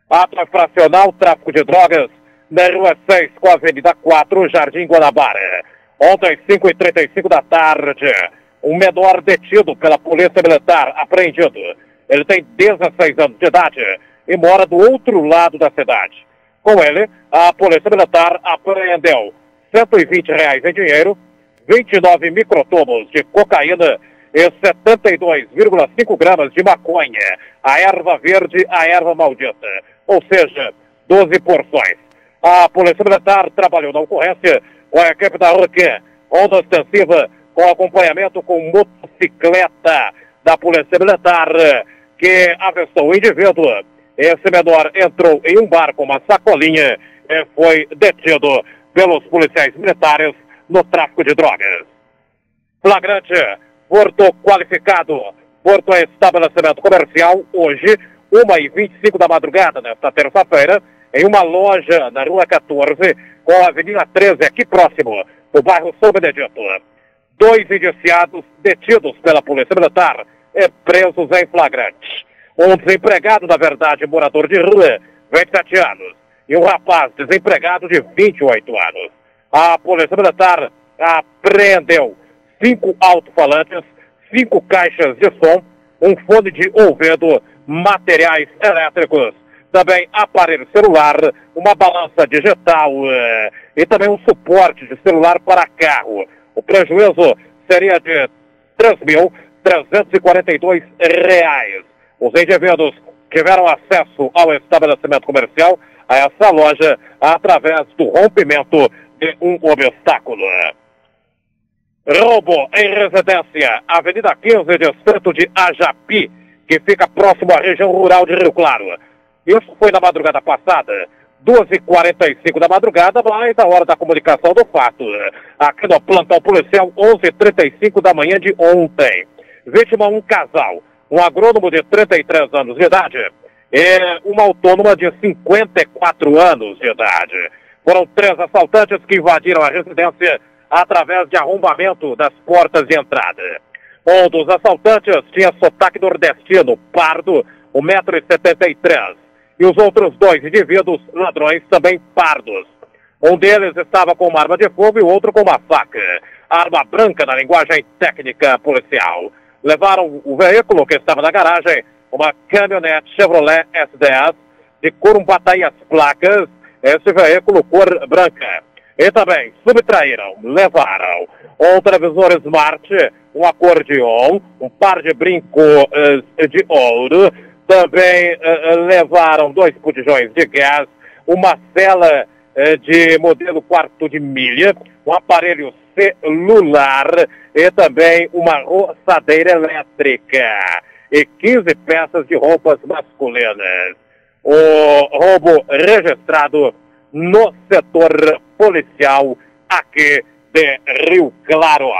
Ato infracional, tráfico de drogas, na Rua 6 com a Avenida 4, Jardim Guanabara. Ontem, 5h35 da tarde, um menor detido pela Polícia Militar, apreendido. Ele tem 16 anos de idade e mora do outro lado da cidade. Com ele, a Polícia Militar apreendeu R$120 em dinheiro, 29 microtubos de cocaína e 72,5 gramas de maconha, a erva verde, a erva maldita, ou seja, 12 porções. A Polícia Militar trabalhou na ocorrência com a equipe da RUC, onda extensiva com acompanhamento com motocicleta da Polícia Militar, que avistou o indivíduo. Esse menor entrou em um bar com uma sacolinha e foi detido pelos policiais militares no tráfico de drogas. Flagrante, furto qualificado, furto em estabelecimento comercial, hoje, 1h25 da madrugada, nesta terça-feira, em uma loja na Rua 14, com a Avenida 13, aqui próximo, do bairro São Benedito. 2 indiciados detidos pela Polícia Militar e presos em flagrante. Um desempregado, na verdade, morador de rua, 27 anos, e um rapaz desempregado de 28 anos. A Polícia Militar apreendeu 5 alto-falantes, 5 caixas de som, um fone de ouvido, materiais elétricos, também aparelho celular, uma balança digital e também um suporte de celular para carro. O prejuízo seria de R$3.342. Os indivíduos tiveram acesso ao estabelecimento comercial, a essa loja, através do rompimento de um obstáculo. Roubo em residência, Avenida 15, distrito de Ajapi, que fica próximo à região rural de Rio Claro. Isso foi na madrugada passada, 2h45 da madrugada, mas a hora da comunicação do fato. Aqui no plantão policial, 11h35 da manhã de ontem. Vítima, um casal, um agrônomo de 33 anos de idade e uma autônoma de 54 anos de idade. Foram 3 assaltantes que invadiram a residência através de arrombamento das portas de entrada. Um dos assaltantes tinha sotaque nordestino, pardo, 1,73 m. E os outros 2 indivíduos, ladrões, também pardos. Um deles estava com uma arma de fogo e o outro com uma faca. Arma branca na linguagem técnica policial. Levaram o veículo que estava na garagem, uma caminhonete Chevrolet S10, de Corumbataí as placas, esse veículo cor branca. E também subtraíram, levaram um televisor Smart, um acordeon, um par de brincos de ouro, também levaram 2 botijões de gás, uma cela de modelo quarto de milha, um aparelho celular e também uma roçadeira elétrica e 15 peças de roupas masculinas. O roubo registrado no setor policial aqui de Rio Claro.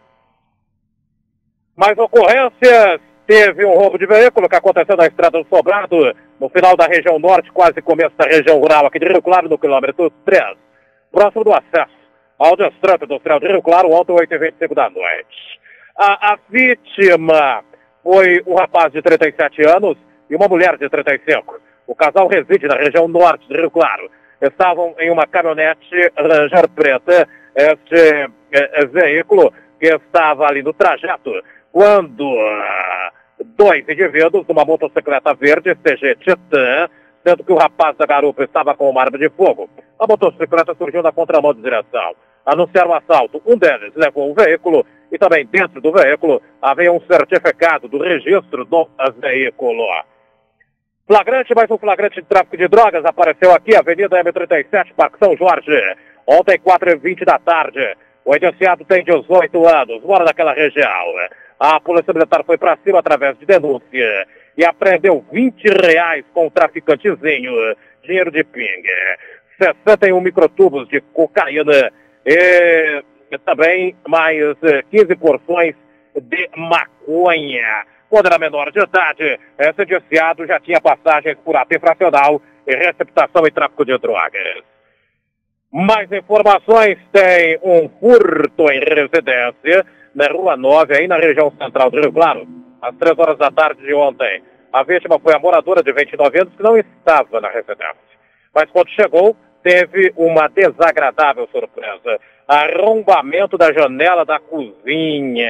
Mais ocorrências. Teve um roubo de veículo que aconteceu na Estrada do Sobrado, no final da região norte, quase começo da região rural aqui de Rio Claro, no quilômetro 3, próximo do acesso ao Distrito Industrial de Rio Claro, ontem, 8h25 da noite. A vítima foi um rapaz de 37 anos e uma mulher de 35. O casal reside na região norte de Rio Claro. Estavam em uma caminhonete Ranger preta, este veículo que estava ali no trajeto, quando 2 indivíduos numa motocicleta verde CG Titan, sendo que o rapaz da garupa estava com uma arma de fogo. A motocicleta surgiu na contramão de direção. Anunciaram o assalto. Um deles levou o veículo e também dentro do veículo havia um certificado do registro do veículo. Flagrante, mais um flagrante de tráfico de drogas apareceu aqui, Avenida M37, Parque São Jorge. Ontem, 4h20 da tarde. O indiciado tem 18 anos, mora naquela região. A Polícia Militar foi para cima através de denúncia e apreendeu R$20 com o traficantezinho, dinheiro de pingue, 61 microtubos de cocaína e também mais 15 porções de maconha. Quando era menor de idade, esse indiciado já tinha passagens por ato infracional e receptação e tráfico de drogas. Mais informações, tem um furto em residência na Rua 9, aí na região central do Rio Claro, às 3 horas da tarde de ontem. A vítima foi a moradora de 29 anos que não estava na residência. Mas quando chegou, teve uma desagradável surpresa. Arrombamento da janela da cozinha.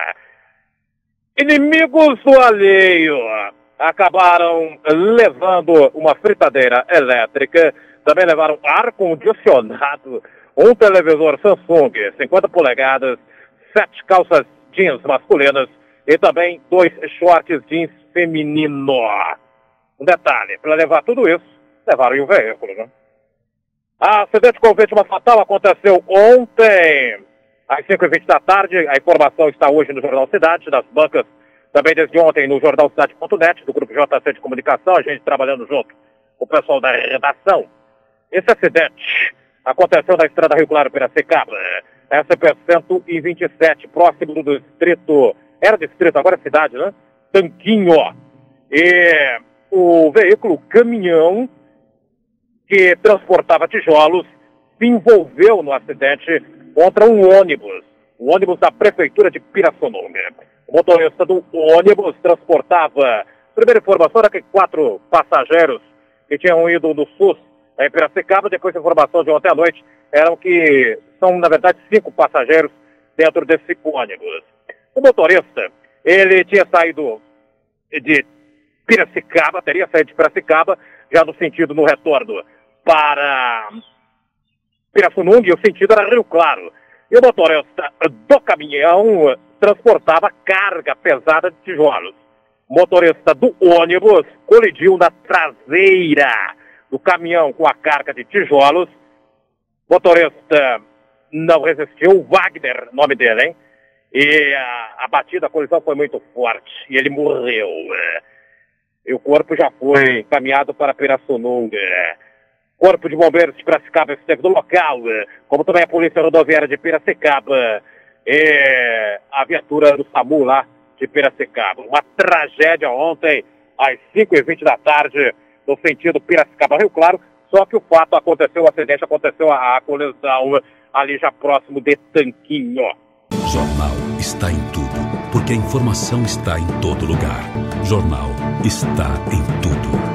Inimigos do alheio acabaram levando uma fritadeira elétrica, também levaram ar-condicionado, um televisor Samsung 50 polegadas, 7 calças jeans masculinas e também 2 shorts jeans feminino. Um detalhe, para levar tudo isso, levaram em um veículo, né? A acidente com vítima fatal aconteceu ontem, às 5h20 da tarde. A informação está hoje no Jornal Cidade, das bancas, também desde ontem no jornalcidade.net, do Grupo JC de Comunicação, a gente trabalhando junto com o pessoal da redação. Esse acidente aconteceu na estrada Rio Claro Piracicaba, SP-127, próximo do distrito, era distrito, agora é cidade, né? Tanquinho. E o veículo caminhão que transportava tijolos se envolveu no acidente contra um ônibus da prefeitura de Pirassununga. O motorista do ônibus transportava, primeira informação era que 4 passageiros que tinham ido no SUS em Piracicaba. Depois a informação de ontem à noite eram que são, na verdade, 5 passageiros dentro desse ônibus. O motorista, ele tinha saído de Piracicaba, teria saído de Piracicaba, já no sentido no retorno para Pirassununga, e o sentido era Rio Claro. E o motorista do caminhão transportava carga pesada de tijolos. O motorista do ônibus colidiu na traseira do caminhão com a carga de tijolos. O motorista não resistiu, o Wagner, nome dele, hein? E a batida, a colisão foi muito forte e ele morreu. E o corpo já foi encaminhado para Pirassununga. Corpo de Bombeiros de Piracicaba esteve no local, como também a Polícia Rodoviária de Piracicaba e a viatura do SAMU lá de Piracicaba. Uma tragédia ontem, às 5h20 da tarde, no sentido Piracicaba-Rio Claro, só que o fato aconteceu, o acidente aconteceu, a colisão ali já próximo de Tanquinho. Jornal está em tudo, porque a informação está em todo lugar. Jornal está em tudo.